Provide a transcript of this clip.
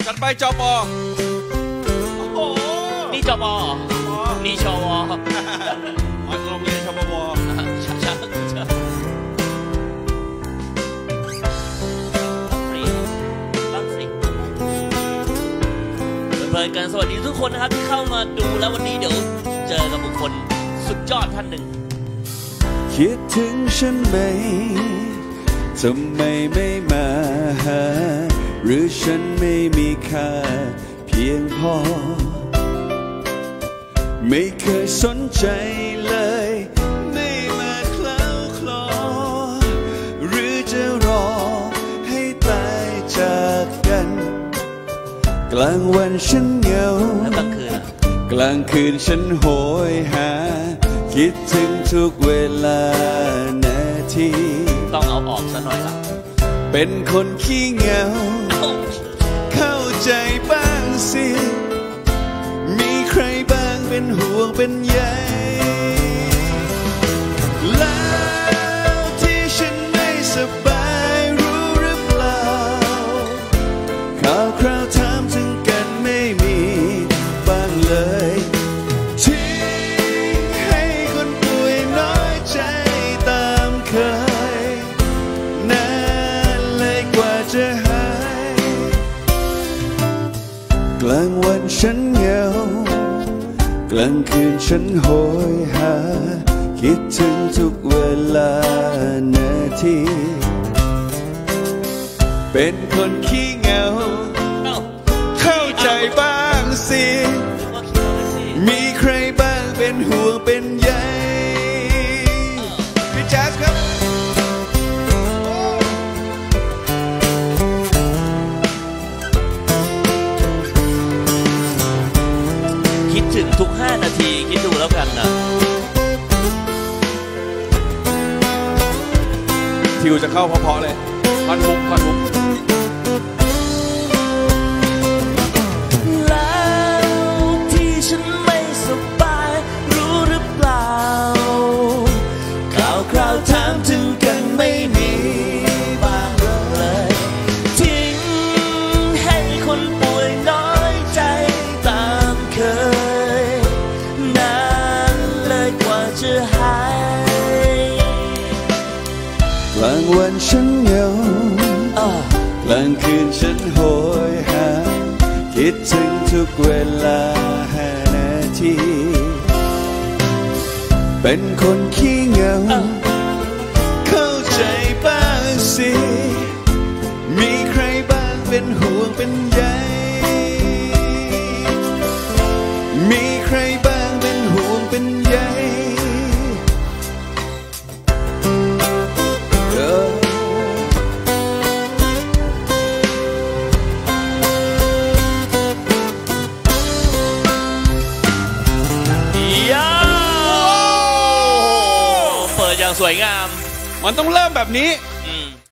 จัดไปจป.โอ้โหนี่จป.นี่ชว. โรงเรียนชปว. เพลินกันสวัสดีทุกคนนะครับที่เข้ามาดูแล้ววันนี้เดี๋ยวเจอกับบุคคลสุดยอดท่านหนึ่งคิดถึงฉันไหมทำไมไม่มาหาหรือฉันไม่มีค่าเพียงพอไม่เคยสนใจเลยไม่มาเคล้าคลอหรือจะรอให้ตายจากกันกลางวันฉันเหงาแล้วกลางคืนกลางคืนฉันโหยหาคิดถึงทุกเวลานาทีต้องเอาออกซะหน่อยละเป็นคนขี้เหงาเข้าใจบ้างสิมีใครบ้างเป็นห่วงเป็นใยแล้วที่ฉันไม่สบายรู้หรือเปล่าข่าวคราวถามถึงกันไม่มีบ้างเลยทิ้งให้คนป่วยน้อยใจตามเคยนานเลยกว่าจะหายกลางวันฉันเหงากลางคืนฉันโหยหาคิดถึงทุกเวลานาทีเป็นคนขี้เหงาเข้าใจบ้างสิมีใครบ้างเป็นห่วงเป็นใยพี่แจ๊สครับคิดถึงทุก5 นาทีคิดดูแล้วกันนะทิวจะเข้าเพราะๆเลยคอนฮุกแล้วที่ฉันไม่สบายรู้หรือเปล่าข่าวคราวถามถึงกันไม่มีบ้างเลยทิ้งให้คนป่วยน้อยใจตามเคยนานเลยกว่าจะหายกลางวันฉันเหงากลางคืนฉันโหยหาคิดถึงทุกเวลา5 นาทีเป็นคนขี้เหงาเข้าใจบ้างสิมีใครบ้างเป็นห่วงเป็นใยมีใครบ้างเป็นห่วงเป็นใยสวยงามมันต้องเริ่มแบบนี้